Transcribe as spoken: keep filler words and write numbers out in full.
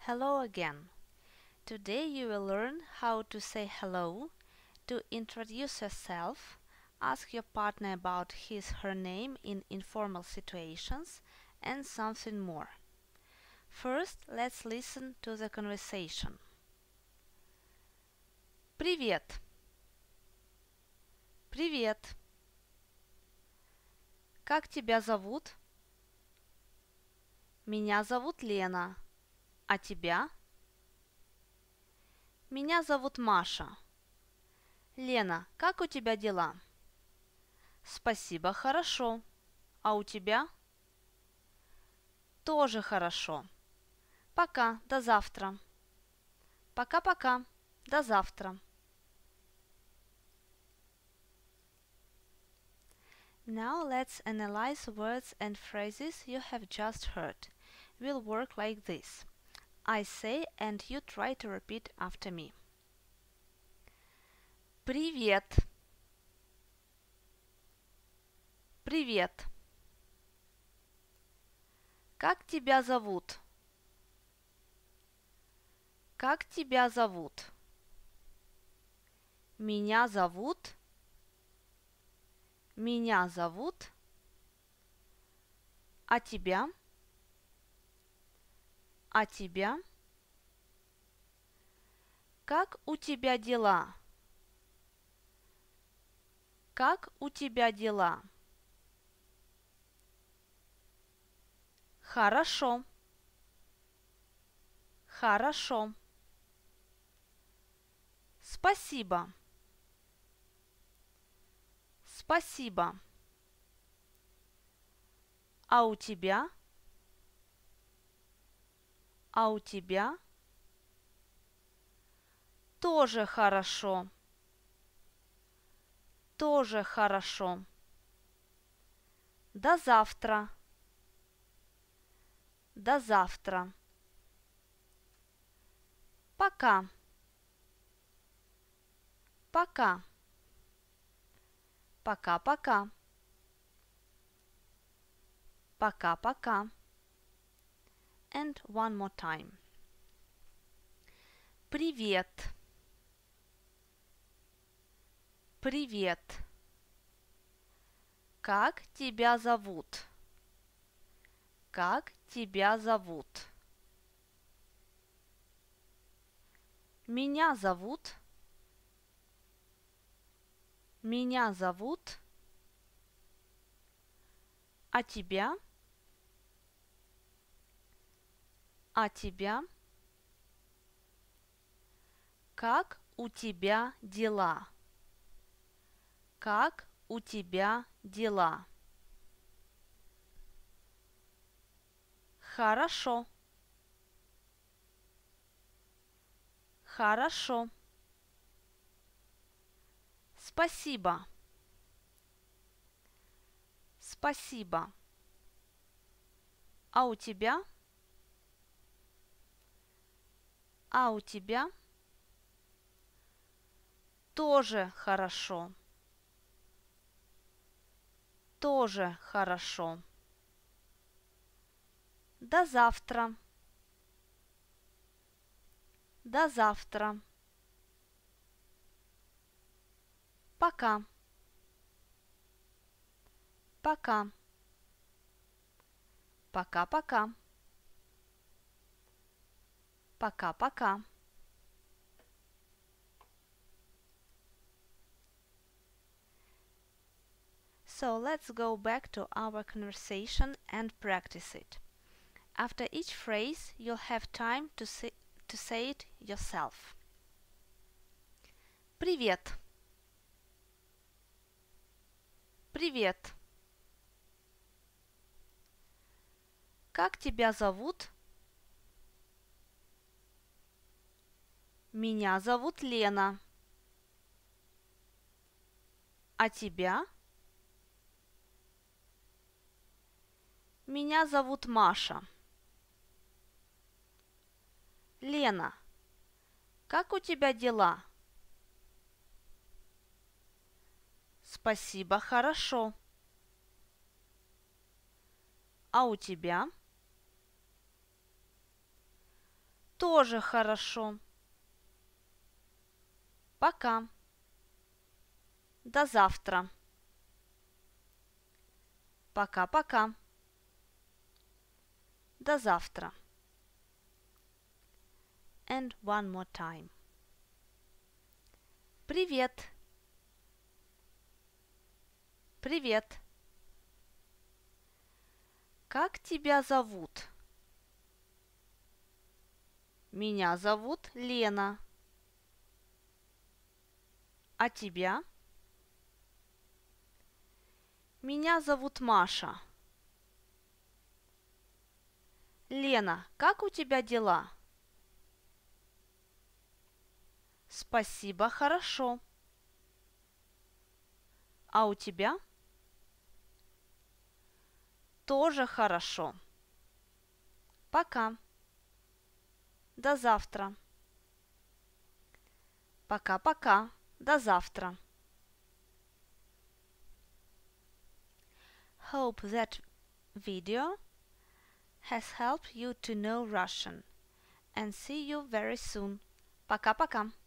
Hello again. Today you will learn how to say hello, to introduce yourself, ask your partner about his her name in informal situations, and something more. First, let's listen to the conversation. Привет. Привет. Как тебя зовут? Меня зовут Лена. А тебя? Меня зовут Маша. Лена, как у тебя дела? Спасибо, хорошо. А у тебя? Тоже хорошо. Пока, до завтра. Пока-пока, до завтра. Now let's analyze words and phrases you have just heard. We'll work like this. I say and you try to repeat after me. Привет. Привет. Как тебя зовут? Как тебя зовут? Меня зовут. Меня зовут. А тебя? А тебя? Как у тебя дела? Как у тебя дела? Хорошо. Хорошо. Спасибо. Спасибо. А у тебя? А у тебя? Тоже хорошо. Тоже хорошо. До завтра. До завтра. Пока. Пока. Пока-пока. Пока-пока. And one more time. Привет. Привет. Как тебя зовут? Как тебя зовут? Меня зовут. Меня зовут. А тебя? А тебя? Как у тебя дела? Как у тебя дела? Хорошо. Хорошо. Спасибо. Спасибо. А у тебя? А у тебя? Тоже хорошо. Тоже хорошо. До завтра. До завтра. Пока. Пока. Пока-пока. Пока-пока. So let's go back to our conversation and practice it. After each phrase, you'll have time to say, to say it yourself. Привет. Привет. Как тебя зовут? Меня зовут Лена. А тебя? Меня зовут Маша. Лена, как у тебя дела? Спасибо, хорошо. А у тебя? Тоже хорошо. Пока. До завтра. Пока-пока. До завтра. And one more time. Привет. Привет. Как тебя зовут? Меня зовут Лена. А тебя? Меня зовут Маша. Лена, как у тебя дела? Спасибо, хорошо. А у тебя? Тоже хорошо. Пока. До завтра. Пока-пока. До завтра. Hope that video has helped you to know Russian. And see you very soon. Пока-пока.